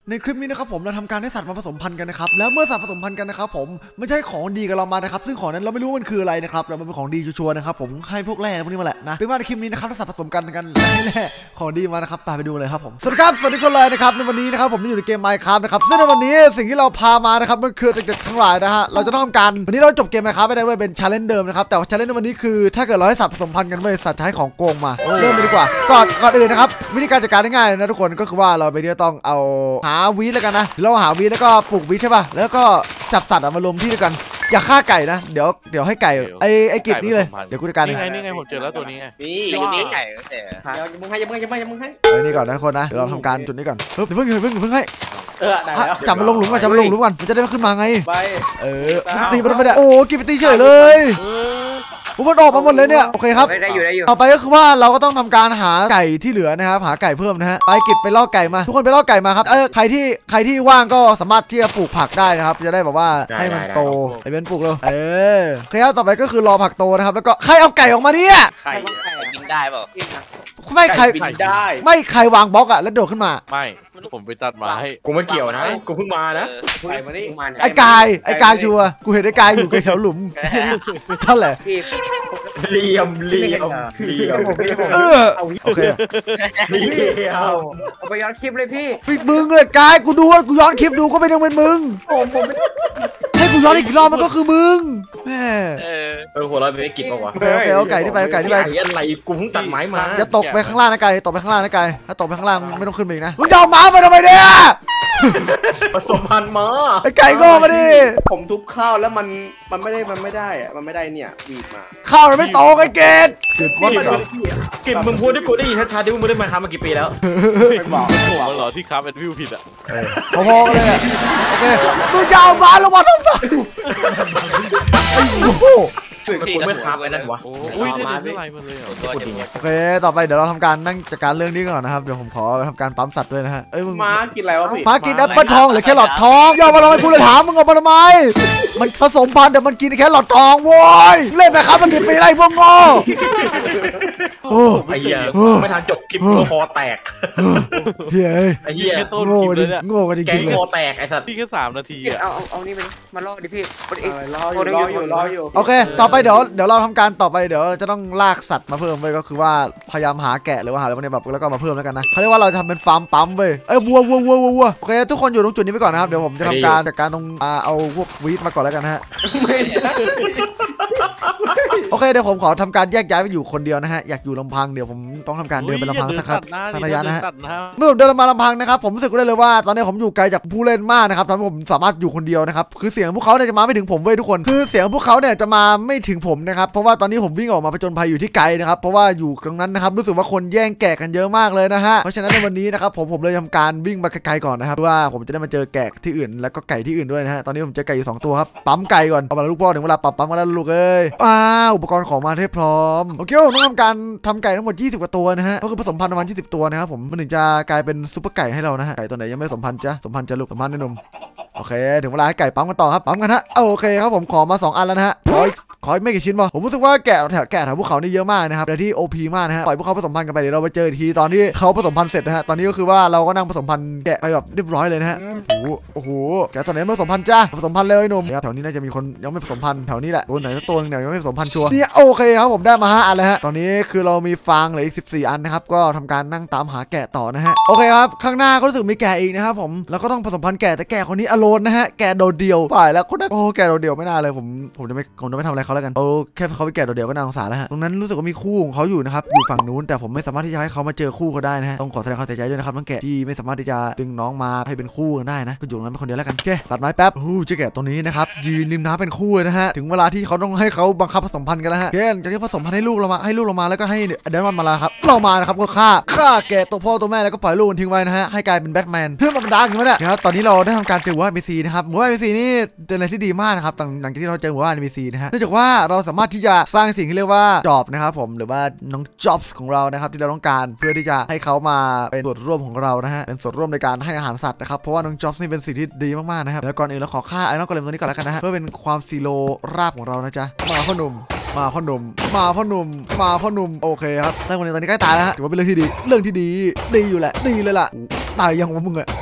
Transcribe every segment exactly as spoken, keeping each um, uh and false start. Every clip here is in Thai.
ในคลิปนี้นะครับผมเราทำการให้สัตว์มาผสมพันธุ์กันนะครับแล้วเมื่อสัตว์ผสมพันธุ์กันนะครับผมไม่ใช่ของดีกับเรามานะครับซึ่งของนั้นเราไม่รู้มันคืออะไรนะครับแต่มันเป็นของดีชัวร์นะครับผมให้พวกแร่พวกนี้มาแหละนะเป็นว่าในคลิปนี้นะครับถ้าสัตว์ผสมกันกันให้แร่ของดีมานะครับตามไปดูเลยครับผมสวัสดีครับสวัสดีคนเลยนะครับในวันนี้นะครับผมอยู่ในเกม Minecraft นะครับซึ่งในวันนี้สิ่งที่เราพามานะครับมันคือเด็กๆทั้งหลายนะฮะเราจะต้องทำการวันนี้เราจบเกม Minecraft ไม่ได้เว้ยเป็น challenge เดิมนะครับแต่ว่า challenge ในวันนี้คือถ้าเกิดเราให้สัตว์ผสมพันธุ์กันเว้ยสัตว์ใช้ของโกงมาเริ่มเลยดีกว่าก่อนก่อนอื่นนะครับวิธีการจัดการง่ายๆนะทุกคนก็คือว่าเราไปที่ต้องเอาหาวีแล้วกันนะเราหาวีแล้วก็ปลูกวีใช่ป่ะแล้วก็จับสัตว์มารวมที่ด้วยกันอย่าฆ่าไก่นะเดี๋ยวเดี๋ยวให้ไก่ไอ้ไอ้กิจนี่เลยเดี๋ยวกูจัดการเองนี่ไงนี่ไงผมเจอแล้วตัวนี้ไงนี่นี่ไก่แต่ยังมึงให้ยังมึงยังมึงยังมึงให้เอ้ยนี่ก่อนนะทุกคนนะเดี๋ยวเราทำการจุดนี้ก่อนเฮ้ยเพิ่งเพิ่งเพิ่งให้เออได้แล้วจับมันลงหลุมก่อนจับมันลงหลุมก่อนมันจะได้ไม่ขึ้นมาไงไปเออตีมันไม่ได้โอ้กินไปตีเฉยเลยโอ้มันออกมาหมดเลยเนี่ยโอเคครับได้อยู่ได้อยู่ต่อไปก็คือว่าเราก็ต้องทำการหาไก่ที่เหลือนะครับหาไก่เพิ่มนะฮะไปกิจไปล่อไก่มาทุกคนไปล่อไก่มาครับเออใครที่ใครที่ว่างก็สามารถที่จะปลูกผักได้นะครับจะได้แบบว่าให้มันโตไอ้เบนปลูกเลยเออโอเคครับต่อไปก็คือรอผักโตนะครับแล้วก็ใครเอาไก่ออกมาเนี่ยไข่กินได้เปล่าไม่ใครบินได้ไม่ใครวางบล็อกอะแล้วโดดขึ้นมาไม่ผมไปตัดไม้กูไม่เกี่ยวนะกูเพิ่งมานะไก่มานี่ไอ้กายไอ้กายชัวกูเห็นไอ้กายอยู่แถวหลุมเท่าไหร่เหลี่ยมเหลี่ยมเหลี่ยมเออโอเคเหลี่ยมเอาไปย้อนคลิปเลยพี่พี่มึงเลยกายกูดูว่ากูย้อนคลิปดูก็เป็นยังเป็นมึงผมผมให้กูย้อนอีกรอบมันก็คือมึงแม่เออหัวเราไม่ได้กินป่าววะโอเคโอเคเอาไก่ที่ไปเอาไก่ที่ไปอะไรกูเพิ่งตัดไม้มาจะตกไปข้างล่างนะไก่ตกไปข้างล่างนะไก่ถ้าตกไปข้างล่างไม่ต้องขึ้นไปอีกนะมึงจะเอาหมาไปทำไมเนี่ยผสมพันธุ์มาไอ้ไก่โง่มาดิผมทุบข้าวแล้วมันมันไม่ได้มันไม่ได้อะมันไม่ได้เนี่ยบีบมาข้าวมันไม่โตไอ้เกดเกิดว่าเหรอกินมึงพูดได้กูได้ยินชัดๆที่มึงได้มาค้ามากี่ปีแล้วไม่บอกหัวเหรอที่ค้าเป็นวิวผิดอ่ะพอๆกันเลยโอเคมึงจะเอาหมาลงมาทำไมไอ้โง่กูไม่ค้าไปนั่นวะโอ้ยได้เท่าไรมาเลยโอเคต่อไปเดี๋ยวเราทำการนั่งจัดการเรื่องนี้ก่อนนะครับเดี๋ยวผมขอทำการปั๊มสัตว์ด้วยนะฮะเอ้ยมึงม้ากินอะไรวะพี่ม้ากินแอปเปิลทองหรือแครอททองอย่ามาทำไมกูเลยถามมึงออกมาทำไมมันผสมพันธุ์แต่มันกินแครอททองโว้ยเล่นไปครับมันกินไปไรพวกโง่โอ้ไอ้เหี้ยไม่ทันจบคลิปคอแตกเฮ้ยไอ้เหี้ยโง่ดิโง่กันจริงๆเลยคอแตกไอ้สัตว์ที่แค่สามนาทีเอาเอาเอานี่มันมาล่อดิพี่รออยู่รออยู่รออยู่โอเคต่อไปเดี๋ยวเดี๋ยวเราทำการต่อไปเดี๋ยวจะต้องลากสัตว์มาเพิ่มไปก็คือว่าพยายามหาแกะหรือว่าหาอะไรพวกนี้แบบแล้วก็มาเพิ่มแล้วกันนะเขาเรียกว่าเราจะทำเป็นฟาร์มปั๊มเว้ยเอ้ยวัววัววัววัวโอเคทุกคนอยู่ตรงจุดนี้ไปก่อนนะครับเดี๋ยวผมจะทำการจัดการตรงเอาพวกวีดมาก่อนแล้วกันนะฮะโอเคเดี๋ยวผมขอทำการแยกย้ายไปอยู่คนเดียวนะฮะอยากอยู่ลำพังเดี๋ยวผมต้องทำการเดินเป็นลำพังสักสักระยะนะฮะเมื่อผมเดินมาลำพังนะครับผมรู้สึกได้เลยว่าตอนนี้ผมอยู่ไกลจากผู้เล่นมากนะครับทำให้ผมสามารถอยู่คนเดียวนะครับคือเสียงพวกเขาเนี่ยจะมาไม่ถึงผมเว้ยทุกคนคือเสียงพวกเขาเนี่ยจะมาไม่ถึงผมนะครับเพราะว่าตอนนี้ผมวิ่งออกมาผจญภัยอยู่ที่ไกลนะครับเพราะว่าอยู่ตรงนั้นนะครับรู้สึกว่าคนแย่งแกะกันเยอะมากเลยนะฮะเพราะฉะนั้นในวันนี้นะครับผมผมเลยทำการวิ่งมาไกลๆก่อนนะครับเพื่อว่าผมจะได้มาเจอแกะที่อื่นแล้วก็ไก่ที่อื่นด้วยนะฮะตอนนี้ผมเจอไก่อยู่สองตัวครับปั๊มไก่ก่อนเอามาลูกพ่อถึงเวลาปั๊มปั๊มมาแล้วลูกเอ้ยอ้าวอุปกรณ์ของมาให้พร้อมโอเคผมต้องทำการทำไก่ทั้งหมดยี่สิบกว่าตัวนะฮะก็คือผสมพันธุ์ประมาณยี่สิบตัวนะครับผมมันถึงจะกลายเป็นซุปเปอร์ไก่ให้เรานะฮะไก่ตัวไหนยังไม่สมพันธุ์จ้ะสมพันธุ์จะลูกสมพันธุ์แน่นอนโอเคถึงเวลาให้ไก่ปั๊มกันต่อครับปั๊มกันฮะโอเคครับผมขอมาสองอันแล้วนะฮะขอขอไม่กี่ชิ้นป่ะผมรู้สึกว่าแกะแถวแกะแถวภูเขานี่เยอะมากนะครับแต่ที่ โอ พี มากนะฮะปล่อยพวกเขาผสมพันธุ์กันไปเดี๋ยวเราไปเจอทีตอนที่เขาผสมพันธุ์เสร็จนะฮะตอนนี้ก็คือว่าเราก็นั่งผสมพันธุ์แกะไปแบบเรียบร้อยเลยนะฮะโอ้โหโอ้โหแกะส่วนไหนผสมพันธุ์จ้าผสมพันธุ์เลยหนุ่มแถวนี้น่าจะมีคนยังไม่ผสมพันธุ์แถวนี้แหละตัวไหนตัวนึงเนี่ยยังไม่ผสมพันธุ์ชัวร์นี่โอเคครับผมได้มาห้าอันแล้วฮะตอนนี้คือเรามีฟางเหลืออีกสิบสี่อันนะครับก็ทำการนั่งตามหาแกะต่อนะฮะโอเคครับข้างหน้าก็รู้สึกมีแกะอีกนะครับผมแล้วก็ต้องผสมพันธุ์แกะแต่แกะคนนี้อโลนนะฮะแกะโดดเดียวไปแล้วคนนั้นโอ้แกะโดดเดียวไม่น่าเลยผมผมจะไม่ผมจะไม่ทำอะไรเขาแล้วกันโอ้แค่เขาไปแกะโดดเดียวก็น่าสงสารแล้วฮะตรงนั้นรู้สึกว่ามีคู่ของเขาอยู่นะครับอยู่ฝั่งนู้นแต่ผมไม่สามารถที่จะให้เขามาเจอคู่เขาได้นะฮะต้องขอแสดงความเสียใจด้วยนะครับน้องแกะที่ไม่สามารถที่จะดึงน้องมาให้เป็นคู่กันได้นะก็อยู่ตรงนั้นเป็นคนเดียวแล้วกันโอเคตัดไม้แป๊บฮู้เจ๊แกะตัวนี้นะครับยืนริมน้ำเป็นคู่นะฮะถึงเวลาที่เขาต้องให้เขาบังคับผสมพันธุ์กันแล้วฮะโอเคจะที่ผสมพันธุ์ให้ลูกเรามาให้ลูกเรามาแล้วก็ให้เดนมันมาแล้วครับเรามานะครับก็ฆ่าฆ่าแกะตัวพ่อตัวแม่แล้วก็ปล่อยลูกทิ้งไว้นะฮะให้กลายเป็นแบทแมนเพื่อมาดังอย่างนี้เนี่ยครับตอนนี้เราได้ทำการเจอหมู่บ้าน เอ็น พี ซี นะครับหมู่บ้าน เอ็น พี ซี นี่เป็นอะไรที่ดีมากนะครับหลังจากที่เราเจอหมู่บ้าน เอ็น พี ซี นะฮะเนื่องจากว่าเราสามารถที่จะสร้างสิ่งที่เรียกว่าจอบนะครับผมหรือว่าน้องจ็อบส์ของเรานะครับที่เราต้องการเพื่อที่จะให้เขามาเป็นส่วนร่วมของเรานะฮะเป็นส่วนร่วมในการให้อาหารสัตว์นะครับเพราะว่าน้องจ็อบส์นี่เป็นสิ่งที่ดีมากๆนะครับแล้วก่อนอื่นเราขอฆ่าไอ้น้องกอเลมตัวนี้ก่อนแล้วกันนะฮะเพื่อเป็นความซีโร่ราบของเรานะจ๊ะมาพ่อหนุ่มมาพ่อหนุ่มมาพ่อหนุ่มมาพ่อหนุ่มโอเคครับแต่วันนี้ตอนนี้ใกล้ตายแล้วฮะถือว่าเป็นเรื่องที่ดีเรื่องที่ดีดีอยู่แหละดีเลยล่ะตายยังวะมึงอะ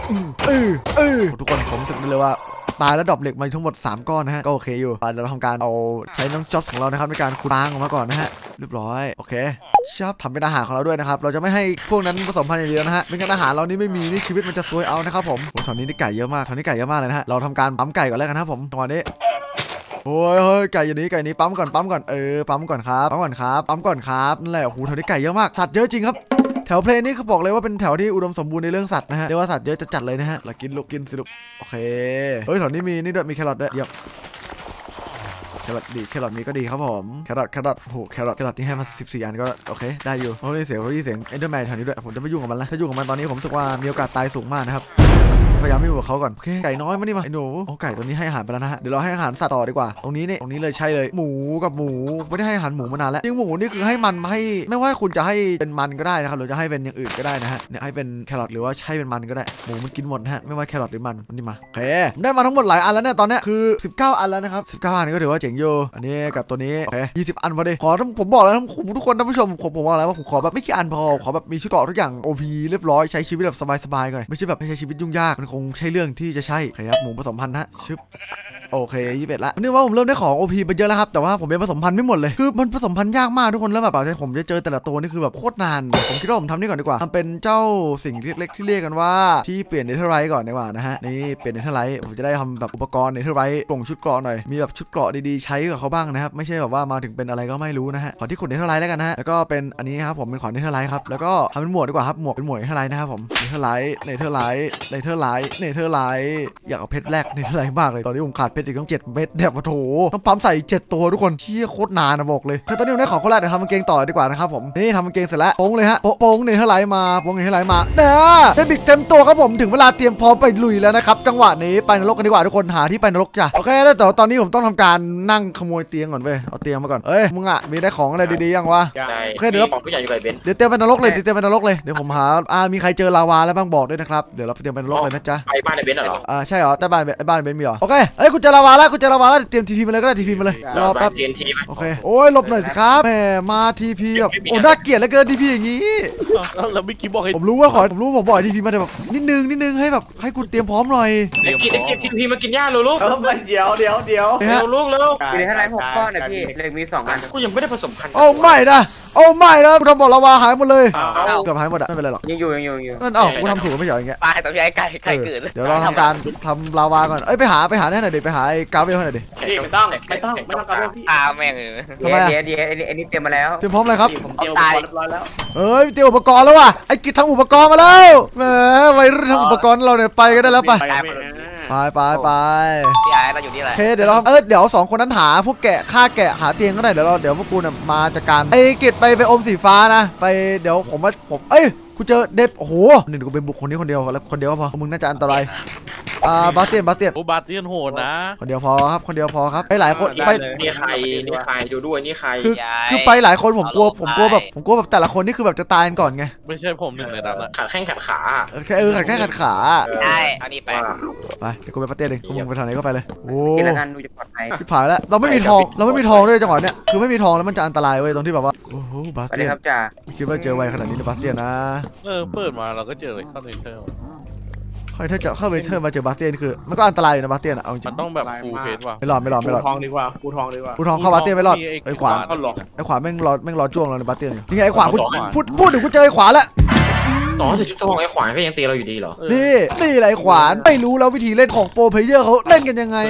เออเออทุกคนผมรู้สึกได้เลยว่าตายแล้วดรอปเหล็กมาทั้งหมดสามก้อนนะฮะก็โอเคอยู่เดี๋ยวเราทำการเอาใช้น้องจ็อบของเรานะครับในการขุดฟางออกมาก่อนนะฮะเรียบร้อยโอเคชอบทำเป็นอาหารของเราด้วยนะครับเราจะไม่ให้พวกนั้นผสมพันธุ์อย่างเดียวนะฮะไม่งั้นอาหารเรานี่ไม่มีนี่ชีวิตมันจะซวยเอานะครับผมโอ้ตอนนี้นี่ไก่เยอะมากตอนนี้ไก่เยอะมากเลยนะฮะเราทำการปั๊มไก่ก่อนแล้วกันครับผมตอนนี้โอ้ยเฮ้ยไก่อย่างนี้ไก่นี้ปั๊มก่อนปั๊มก่อนเออปั๊มก่อนครับปั๊มก่อนครับปั๊มก่อนครับนั่นแหละโอ้โหแถวนี้ไก่เยอะมากสัตว์เยอะจริงครับแถวเพลนนี่เขาบอกเลยว่าเป็นแถวที่อุดมสมบูรณ์ในเรื่องสัตว์นะฮะเรียกว่าสัตว์เยอะจะจัดเลยนะฮะเรากินลูกกินสิลูกโอเคเฮ้ยแถวนี้มีนี่ด้วยมีแครอทด้วยเยี่ยมแครอทดีแครอทมีก็ดีครับผมแครอทแครอทโอ้โหแครอทแครอทนี่ให้มาสิบสี่อันก็โอเคได้อยู่เพราะได้เสียงเพราะได้เสียงเอ็นเดอร์แมนแถวนี้ด้วยผมจะไม่ยุ่งกับมันละถ้ายุ่งกับมันตอนนี้ผมรู้สึกว่ามีโอกาสตายสูงมากนะครับพยายามไม่อยู่กับเขาก่อนโอเคไก่น้อยมานี่มาไอ้หนูโอ้ไก่ตัวนี้ให้อาหารไปแล้วนะฮะเดี๋ยวเราให้อาหารสัตว์ต่อดีกว่าตรงนี้นี่ตรงนี้เลยใช่เลยหมูกับหมูไม่ได้ให้อาหารหมูมานานแล้วจริงหมูนี่คือให้มันให้ไม่ว่าคุณจะให้เป็นมันก็ได้นะครับหรือจะให้เป็นอย่างอื่นก็ได้นะฮะเนี่ยให้เป็นแครอทหรือว่าใช้เป็นมันก็ได้หมูมันกินหมดนะฮะไม่ว่าแครอทหรือมันมันนี่มาโอเคได้มาทั้งหมดหลายอันแล้วเนี่ยตอนนี้คือสิบเก้าอันแล้วนะครับสิบเก้าอันก็ถือว่าเจ๋งอยู่อันนี้กับตัวนี้โอเคยี่สิบอันพอดีขอผมบอกแล้วทุกคนท่านผู้ชมผมผมบอกแล้วว่าผมขอแบบไม่กี่อันพอขอแบบมีชุดเกราะทุกอย่าง โอ พี เรียบร้อยใช้ชีวิตแบบสบายๆก่อนไม่ใช่แบบไม่ใช้ชีวิตยุ่งยากมันคงใช่เรื่องที่จะใช่ครับหมูผสมพันธุ์ฮะชึบโอเคยี่สิบเอ็ดละนี่ว่าผมเริ่มได้ของ โอ พี ไปเยอะแล้วครับแต่ว่าผมยังผสมพันธุ์ไม่หมดเลยคือมันผสมพันธุ์ยากมากทุกคนแล้วแบบผมจะเจอแต่ละตัวนี่คือแบบโคตรนานผมคิดว่าผมทำนี่ก่อนดีกว่าทำเป็นเจ้าสิ่งเล็กๆที่เรียกกันว่าที่เปลี่ยนเนเธอร์ไรท์ก่อนดีกว่านะฮะนี่เปลี่ยนเนเธอร์ไรท์ผมจะได้ทำแบบอุปกรณ์เนเธอร์ไรท์ปลงชุดเกราะหน่อยมีแบบชุดเกราะดีๆใช้กับเขาบ้างนะครับไม่ใช่แบบว่ามาถึงเป็นอะไรก็ไม่รู้นะฮะขอที่ขุดเนเธอร์ไรท์แล้วกันนะฮะแล้วก็เป็นอันนี้ครับผมเป็นของเนเธอร์ไรท์ครับแล้วก็ทำเป็นหมวกดีกว่าครับหมวกเป็นหมวกเนเธอร์ไรท์นะครับผมเนเธอร์ไรท์เนเธอร์ไรท์เนเธอร์ไรท์เนเธอร์ไรท์อยากเอาเพชรแรกเนเธอร์ไรท์มากเลยตอนนี้ผมขาดเพชรอีกต้องเจ็ดเม็ดเนี่ยโถต้องปั๊มใส่เจ็ดตัวทุกคนเที่ยโคตรนานนะบอกเลยคือตอนนี้ผมได้ของคนแรกเดี๋ยวทำกางเกงต่อดีกว่านะครับผมนี่ทำกางเกงเสร็จแล้วโป้งเลยฮะโป้งเนี่ยเท่าไหร่มาโป้งเนี่ยเท่าไหร่มาเนี่ยได้บิกเต็มตัวครับผมถึงเวลาเตรียมพร้อมไปลุยแล้วนะครับจังหวะนี้ไปนรกกันดีกว่าทุกคนหาที่ไปนรกจ้ะโอเคแล้วแต่ตอนนี้ผมต้องทำการนั่งขโมยเตียงก่อนเว้ยเอาเตียงมาก่อนเอ้ยมึงอะมีได้ของอะไรดีๆยังวะโอเคเดี๋ยวของผู้ใหญ่อยู่กับเบนเดี๋ยวเตรียมไปนรกเลยเตรียมไปนรกเลยเดี๋ยวผมหาอ่ามีใครเจอลาวาแล้วบ้างบอกด้วยนะครับเดี๋ยวเราเตรียมไปนรกเลยนะจ๊ะไปบ้านในเบนเหรออ่าใช่เหรอแต่บ้านบ้านเบนมีเหรอโอเคเอ้ยกูเจอลาวาแล้วกูเจอลาวาแล้วเตรียมทีพีมาเลยก็ได้ทีพีมาเลยรอแป๊บโอเคโอ้ยหลบหน่อยสิครับแหมมาทีพีแบบโอ้น่าเกลียดเหลือเกินทีพีอย่างงี้แล้วไม่คิดบอกให้ผมรู้ว่าขอผมรู้ผมบอกทีพีมาแต่แบบนิดนึงนิดนึงให้แบบให้กูเตรียมพร้อมหน่อยไอ้กินไอ้กินทีพีมากินหญ้าเลยลูกเดี๋ยวเดี๋ยวเดี๋ยวเร็วลูกเร็วกินเท่าไรหกก้อนนะพี่เลยมีสองอันกูยังไม่ได้ผสมพันธุ์โอ้ไม่นะโอ้ไม่นะกูทำบอกลาวาหายหมดเลยเกือบหายหมดอะไม่เป็นไรหรอกยังอยู่ยังอยู่ยังนั่นเอ้ากูทำถูกไม่ใช่อย่างเงี้ยปลาตัวใหญ่ไก่ไก่เกิดเดี๋ยวเราทำการทำลาวาก่อนเอ้ยไปหาไปหาแน่หน่อยดิไปหาไอ้กาเวลให้หน่อยดิไม่ต้องไม่ต้องไม่ต้องกาเวลพี่อ่าแม่งเลยเดี๋ยวเดี๋ยวเดี๋ยวไอ้นี่เตรียมมาแล้วเตรียมพร้อมเลยครับผมเตรียมอุปกรณ์เรียบร้อยแล้วเฮ้ยเตรียมอุปกรณ์แล้วว่ะไอ้กิจทำอุปกรณ์มาแล้วแหมวัยรุ่นทำอุปกรณ์เราเนี่ยไปก็ได้แล้วไปไปไปไปพี่ไอ้เราอยู่ที่อะไรโอเคเดี๋ยวเราเออเดี๋ยวสองคนนั้นหาพวกแกะฆ่าแกะหาเตียงก็ได้เดี๋ยวเราเดี๋ยวพวกกูเนี่ยมาจัดการไอ้กิจไปไปอมสีฟ้านะไปเดี๋ยวผมว่าผมเอ้ยกูเจอเด็บโอ้โหหนึ่งกูเป็นบุคคลนี้คนเดียวแล้วคนเดียวก็พอมึงน่าจะอันตรายอ่าบาสเตียนบาสเตียนโอ้บาสเตียนโหดนะคนเดียวพอครับคนเดียวพอครับไปหลายคนไปนี่ใครนี่ใครดูด้วยนี่ใครคือคือไปหลายคนผมกลัวผมกลัวแบบผมกลัวแบบแต่ละคนนี่คือแบบจะตายกันก่อนไงไม่ใช่ผมหนึ่งในนั้นนะขาดแข้งขาดขาเออขาดแข้งขาดขาได้เอานี่ไปไปเดี๋ยวกูไปบาสเตียนเองมึงไปทางไหนก็ไปเลยโอ้กินแล้วกันดูจะปลอดภัยชิบหายแล้วเราไม่มีทองเราไม่มีทองด้วยจังหวะเนี้ยคือไม่มีทองแล้วมันจะอันตรายเว้ยตรงที่แบบว่าโอ้โหบาสเตียนครับจ่าคิดว่าเจอไวขนาดนี้ในบาสเตียนนะเออเปิดมาเราก็เจอเลยเข้าเนเธอร์เข้าเนเธอร์จะเข้าเนเธอร์มาเจอบาสเตียนคือมันก็อันตรายอยู่นะบาสเตียนอะเอาจริงมันต้องแบบฟูเพจว่ะไม่รอดไม่รอดไม่รอดฟูทองดีกว่าฟูทองดีกว่าฟูทองเข้าบาสเตียนไม่รอดไอ้ขวานไอ้ขวานแม่งรอแม่งรอจ้วงเราในบาสเตียนนี่ไงไอ้ขวานพูดพูดถึงกูเจอไอ้ขวานแล้วต่อแต่ชุดทองไอ้ขวานก็ยังตีเราอยู่ดีเหรอนี่นี่อะไรขวานไม่รู้แล้ววิธีเล่นของโปรเพลเยอร์เขาเล่นกันยังไง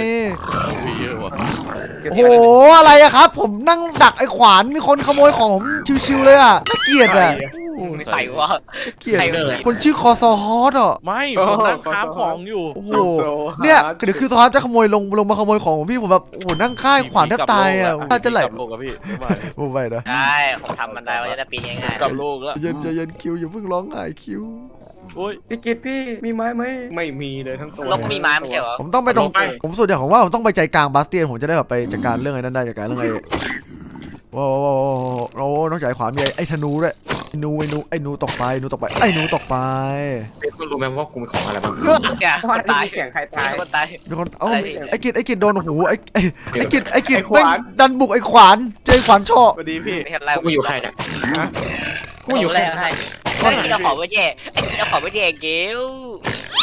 โอ้โหอะไรอะครับผมนั่งดักไอ้ขวานมีคนขโมยของผมชิวๆเลยอะน่าเกลียดอะใส่วะเกลียดคนชื่อคอซอฮอสอ่ะไม่ผมนั่งค้าของอยู่โอ้โหเนี่ยเดี๋ยวคือซอฮอสจะขโมยลงลงมาขโมยของพี่ผมแบบโอ้โหนั่งค่ายขวานแทบตายอ่ะถ้าจะไหลโลกกับพี่โอ้ไม่นะใช่ผมทำมันได้ว่าจะปีนง่ายๆกับโลกแล้วเย็นเย็นคิวอย่าเพิ่งร้องไห้คิวโอ้ยพี่กิตพี่มีไม้ไหมไม่มีเลยทั้งตัวลกมีไม้ไม่ใช่เหรอผมต้องไปตรงผมสุดอย่างของว่าผมต้องไปใจกลางบาสเตียนผมจะได้แบบไปจัดการเรื่องไอ้นั่นได้จัดการเรื่องไอ้โอ้โหโอ้น้องจ่ายขวามีไอ้ธนูด้วยไอ้นูไอ้นูไอ้นูตกไปนูตกไปไอ้นูตกไปเป็นคนรู้ไหมว่ากูมีของอะไรบ้างเนี่ยคนตายเสียงใครตายคนตายมีคนเอ้าไอ้กิจไอ้กิจโดนหูไอ้ไอ้ไอ้กิจไอ้กิจแม่งดันบุกไอ้ขวานเจอขวานช่อสวัสดีพี่กูอยู่ใครเนี่ยกูอยู่ใครไอ้กิจเอาของไปแจกไอ้กิจเอาของไปแจกเกล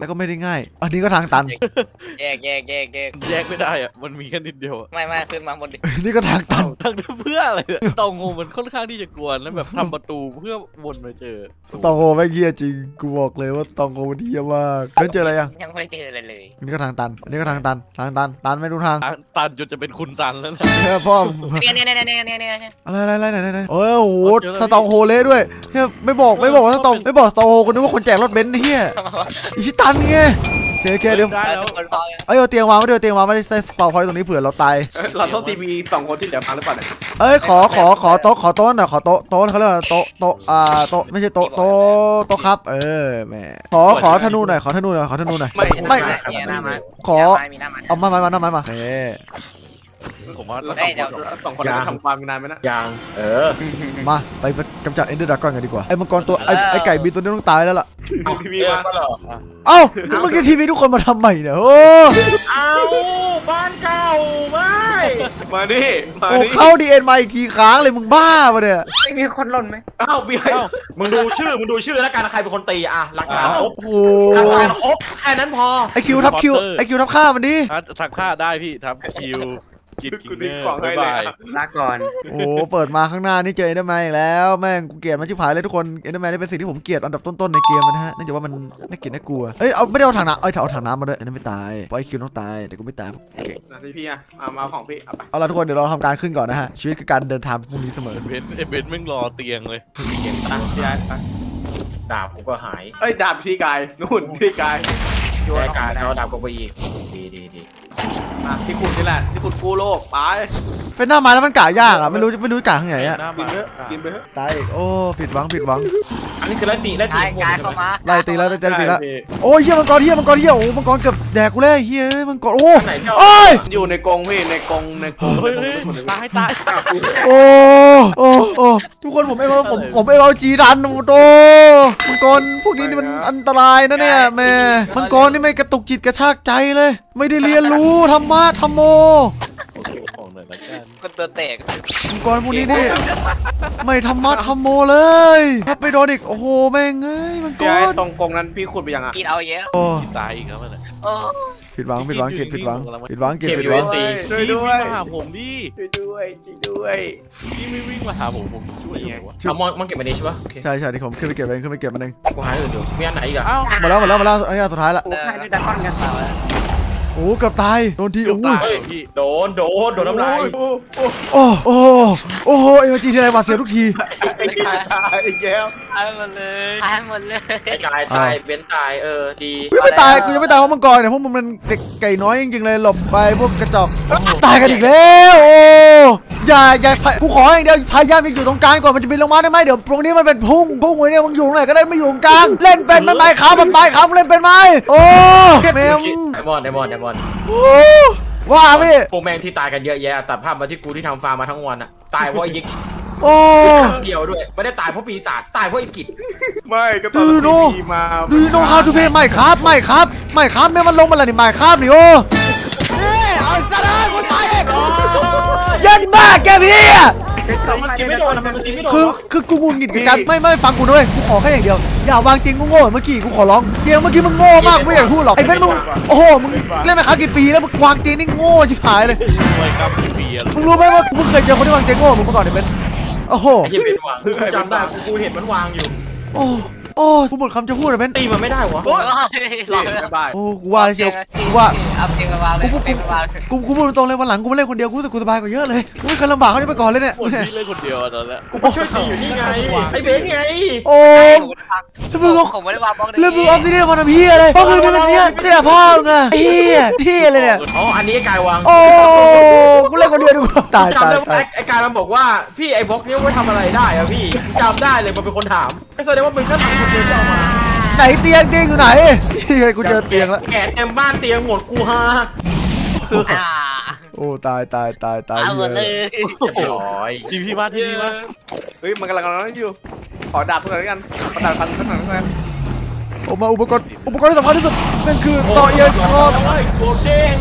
แล้วก็ไม่ได้ง่ายอันนี้ก็ทางตันแยกแยกแยกแยกแยกไม่ได้อะมันมีแค่นิดเดียวอะไม่ไม่ขึ้นมาบนดินี่ก็ทางตันทางเพื่ออะไรเนี่ยเตางูมันค่อนข้างที่จะกวนแล้วแบบทำประตูเพื่อวนมาเจอตองโกไม่เหี้ยจริงกูบอกเลยว่าตองโกมันเหี้ยมากเฮ้ยเจออะไรยังยังไม่เจออะไรเลยอันนี้ก็ทางตันอันนี้ก็ทางตันทางตันตันไม่รู้ทางตันจนจะเป็นคุณตันแล้วนะเฮ้ยพ่อเนี่ยเนี่ยเนี่ยเนี่ยเนี่ยเนี่ยอะไรอะไรอะไรไหนไหนโอ้โหสตองโฮเล่ด้วยเฮ้ยไม่บอกไม่บอกว่าสตองไม่บอกสตองโฮคนนึกว่าคนแจกรถเบนซ์เฮียอิชิตันไงโอเคโอเคเดี๋ยวได้แล้วเอ้ยเอาเตียงวางไว้ด้วยเตียงวางไว้ใส่สปาพอยตรงนี้เผื่อเราตายเราต้องทีมีสองคนที่เหลือมาหรือเปล่าเนี่ยเอ้ยขอขอขอโต๊ะขอโต๊ะหน่อยขอโต๊ะโต๊ะเขาเรียกว่าโต๊ะโต๊ะอ่าโต๊ะไม่ใช่โต๊ะโต๊ะโต๊ะครับเออแม่ขอขอธนูหน่อยขอธนูหน่อยขอธนูหน่อยไม่ไม่เนี่ยหน้ามาขอมีหน้ามาเอามามามาหน้าไม้มาเอ้ผมว่าเราสองคนเราสองคนเราทำความนานไหมนะยางเออมาไปกำจัดเอ็นเดอร์ดราก้อนกันดีกว่าไอ้มังกรตัวไอ้ไอ้ไก่บินตัวนี้ต้องตายแล้วล่ะทีวีเออมาก็เหรอเอ้าเมื่อกี้ทีวีทุกคนมาทำใหม่เนี่ยโอ้เอาบ้านเก่าไม่มาดิมาโอ้ดิเข้าดีเอ็นมาอีกทีค้างเลยมึงบ้าปะเนี่ยไม่มีคนหล่นไหมอ้าวมีใครมึงดูชื่อมึงดูชื่อแล้วกันใครเป็นคนตีอ่ะหลักฐานครบโอ้โหหลักฐานครบแค่นั้นพอไอคิวทับคิวไอคิวทับฆ่ามันดิทักฆ่าได้พี่ทับคิวกินกินเนอร์ของให้บ๊ายเลยบายลาก่อนโอ้เปิดมาข้างหน้านี่เจอเอ็นเดอร์แมนอีกแล้วแม่งกูเกลียดมันชิบหายเลยทุกคนเอ็นเดอร์แมนนี่เป็นสิ่งที่ผมเกลียดอันดับต้นๆในเกมนะฮะเนื่องจากว่ามันน่าเกลียดน่ากลัวเอ้ยเอาไม่ได้เอาถังน้ำเอ้ยเอาถังน้ำมาด้วยนั่นไม่ตายเพราะไอคิวต้องตายแต่กูไม่ตายเก่งนาทีพี่อ่ะมามาของพี่เอาไปเอาล่ะทุกคนเดี๋ยวเราทำการขึ้นก่อนนะฮะชีวิตคือการเดินทางพรุ่งนี้เสมอเบนเอเบนแม่งรอเตียงเลยอ่ะพี่ไอ้ไปดาบกูก็หายเอ้ยดาบพี่กายนู่นพี่กายได้การเอาดาบกูไปอีกดีดีดีมาที่คุณนี่แหละที่คุณกู้โลกไปเป็นหน้าไม้แล้วมันกะยากอ่ะไม่รู้ไม่รู้กะข้างไหนอ่ะหน้ากินมาไปเถอะกินไปเถอะตายอีกโอ้ผิดหวังผิดหวังอันนี้คือไล่ตีไล่ตีกายกายเข้ามาไล่ตีแล้วไล่ตีแล้วโอ้ยเฮียมังกรเฮียมังกรเฮียโอ้มังกรเกือบแดกกูเลยเฮียมังกรโอ้โอ้ยอยู่ในกรงพี่ในกรงในกรงเฮ้ยเฮ้ยตายตายโอ้โอ้โอ้ทุกคนผมเองผมผมเองเอาจีดันโตมังกรพวกนี้นี่มันอันตรายนะเนี่ยแม่มังกรนี่ไม่กระตุกจิตกระชากใจเลย ไม่ได้เรียนรู้ธรรมะธรรมโมโอเคของหน่อยละกันคนตัวแตกมังกรพวกนี้นี่ไม่ธรรมะธรรมโมเลยถ้าไปโดนอีกโอ้โหแม่งเอ้ยมังกพี่ไอ้รตรงกรงนั้นพี่ขุดไปยังอ่ะกินเอาเยอะโอ้ตายอีกแล้วมันโอ้ผิดหวังผิดหวังเกลียดผิดหวังผิดหวังเกลียดเกมผิดยูหวัเอง สซีช่วยพี่ด้วยมาหาผมดิช่วยด้วยช่วยด้วยพี่ไม่วิ่งมาหาผมผมช่วยยังไงวะเอามอนมอนเก็บมาดีใช่ปะโอเคใช่ใช่ที่ผมขึ้นไปเก็บเองขึ้นไปเก็บมันเองกูหาอื่นอยู่มีอันไหนอีกอ่ะอ้าวหมดแล้วหมดแล้วหมดแล้วอันนี้อันสุดท้ายละโหใครได้ดักก้อนกันเปล่าโอ้เกือบตายโดนทีเกือบโอ้ตายยพี่โดนโดนโดนน้ำลายโอ้โอ้โอ้โอ้โอ้โหเอ็มจีทีไรหวาดเสียวทุกทีไอ้กายตายอีกแล้วตายหมดเลยตายหมดเลยไอ้กายตายเบนตายเออดีกูยังไม่ตายกูยังไม่ตายเพราะมังกรเนี่ยพวกมึงมันเด็กไก่น้อยจริงๆเลยหลบไปพวกกระจอกตายกันอีกแล้วโอ้อย่าอย่ากูขออย่างเดียวพยายามอยู่ตรงกลางก่อนมันจะบินลงมาได้ไหมเดี๋ยวตรงนี้มันเป็นพุ่งพุ่งไว้เนี่ยมึงอยู่ตรงไหนก็ได้ไม่อยู่ตรงกลางเล่นเป็นไหมครับมันไปครับเล่นเป็นไหมโอ้เมมไดมอนไดมอนไดมอนว่าพี่พวกแมงที่ตายกันเยอะแยะตัดภาพมาที่กูที่ทำฟาร์มมาทั้งวันอะตายเพราะไอ้ยิกโอ้เดียวด้วยไม่ได้ตายเพราะปีศาจตายเพราะไอ้กิจไม่ก็ตอนดูโน่พี่มาดูโน่ฮาวทูเพย์ไม่ครับไม่ครับไม่ครับเนี่ยมันลงมาแล้วนี่ไม่ครับนี่โอ้นี่เอาซะเลยกูตายเองยันบ้าแกพี่มันกินไม่โดนทำไมมันตีไม่โดนคือคือกูงุนหงิดกับการไม่ไม่ฟังกูด้วยกูขอแค่อย่างเดียวอย่าวางจริงกูโง่เมื่อกี้กูขอร้องเกมเมื่อกี้มึงโง่มากไม่อยากพูดหรอกไอ้เบนมึงโอ้โหมึงเล่นมาครับกี่ปีแล้วมึงวางจริงนี่โง่ชิบหายเลยรวยกรรมกี่ปีอะมึงรู้ไหมว่ากูเคยเจอคนที่วางจริงโง่มึงมาก่อนไอ้เบนโอ้โหไอ้เหี้ยเป็นวางกูจำได้กูกูเห็นมันวางอยู่โอ้โอ้กูหมดคำจะพูดไอ้เบนตีมันไม่ได้วะโอ้ยบ๊ายบายโอ้กูว่าเชียวกูว่าเอาจริงกับเราเลยกูกูกูกูพูดตรงเลยวันหลังกูไม่เล่นคนเดียวกูรู้สึกกูสบายกว่าเยอะเลยกูไม่เคยลำบากเขาได้ไปก่อนเลยเนี่ยคนพี่เล่นคนเดียวอะตอนแรกกูมาช่วยตีอยู่นี่ไงไอ้เบนไงโอ้ถ้ามึงผมไม่ได้วางบล็อกเรื่องมึงออฟซิเดียนมาทำเพี้ยเลยเพราะคือมันเป็นเพี้ยไม่ใช่พ่อมึงอะเฮียเฮียเลยเนี่ยอ๋ออันนี้ไอ้กายวางโอ้กูเล่นคนเดียวดีกว่าตายจำตายได้ว่าตายไอ้กายมันบอกว่าพี่ไอ้บล็อกนี้ไว้ทำอะไรได้อะพี่จำได้เลยมันเป็นคนถามไม่แสดงว่ามึงแค่ถามคนเดียวที่เอามาไหนเตียงเตียงอยู่ไหนนี่ไงกูเจอเตียงแล้วแกะเต็มบ้านเตียงหมดกูฮาอ่าโอ้ตายตายตายตายเอาหมดเลยเรียบร้อยทีพี่มาทีพี่มาเฮ้ยมันกำลังกำลังอยู่ขอดาบเท่านั้นกันขอดาบพันเท่านั้นกันโอ้มาอุปกรณ์อุปกรณ์ที่สำคัญที่สุดนั่นคือต่อเอียงคอโอ้ยโกเด้ง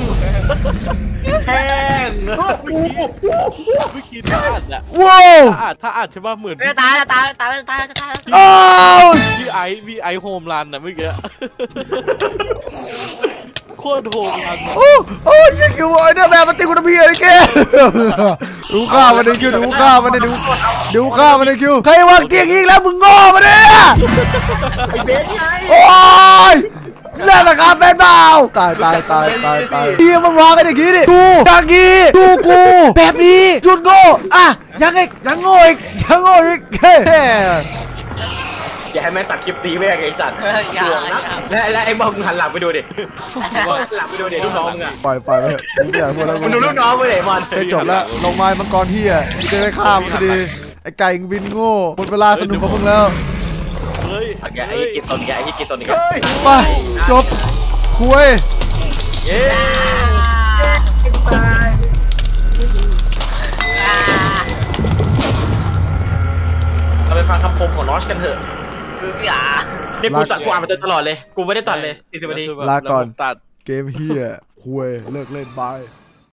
แห้งไม่คิดถ้าอ่านอะว้าวถ้าอ่านถ้าอ่านใช่ป่ะเหมือนไม่ตายแล้วตายแล้วตายแล้วตายแล้วตายแล้วโอ้ยพี่ไอซ์พี่ไอซ์โฮมรันอะเมื่อกี้โคตรโหดรันอะโอ้โอ้ยยังอยู่ไอ้เนี่ยแบบมันตีกูทำเพี้ยไอ้แกดูข้ามันในคิวดูข้ามันในดูดูข้ามันในคิวใครวางเตียงอีกแล้วมึงโง่มาเนี่ยไอ้เบสไงโอ้ยเล่นราคาเป็นเบาตายตายตายตายตายเฮียมันวางกันอย่างงี้ดิดูอย่างงี้ดูกูแบบนี้หยุดโง่อ่ะยังอีกยังโง่อีกยังโง่อีกเฮ้อย่าให้แม่งตัดคลิปตีแม่งไอ้สัตว์อย่าห่วงอย่านะและและไอ้บอมมึงหันหลังไปดูดิหันหลังไปดูดิลูกน้องมึงอะปล่อยปล่อยไปเถอะไม่อยากพูดแล้วมึงดูลูกน้องไปเลยมันจบแล้วลงไม้มังกรเฮียจะได้ฆ่ามันพอดีไอ้ไก่บินโง่หมดเวลาสนุกของมึงแล้วเฮ้ยไอ้ไอ้กินตนไอ้กินตนนี่กันไปจบคุยเย้ เราไปฟังคำคมของนอชกันเถอะอย่าเนี่ยกูตัดกูอ่านมาตลอดเลย กูไม่ได้ตัดเลยสี่สิบนาทีลาก่อนตัดเกมเฮียคุยเลิกเล่นบาย